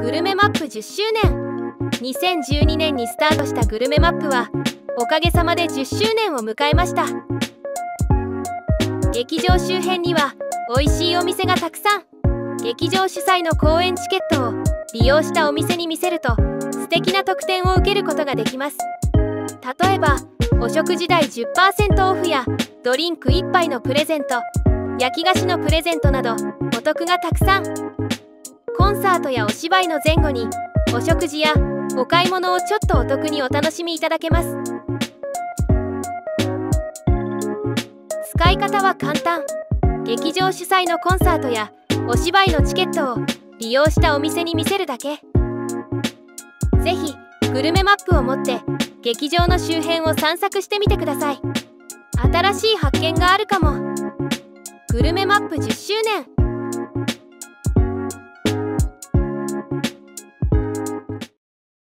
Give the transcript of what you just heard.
グルメマップ10周年。2012年にスタートしたグルメマップはおかげさまで10周年を迎えました。劇場周辺には美味しいお店がたくさん。劇場主催の公演チケットを利用したお店に見せると素敵な特典を受けることができます。例えばお食事代 10% オフやドリンク1杯のプレゼント、焼き菓子のプレゼントなどお得がたくさん。コンサートやお芝居の前後にお食事やお買い物をちょっとお得にお楽しみいただけます。使い方は簡単。劇場主催のコンサートやお芝居のチケットを利用したお店に見せるだけ。ぜひグルメマップを持って劇場の周辺を散策してみてください。新しい発見があるかも。グルメマップ10周年。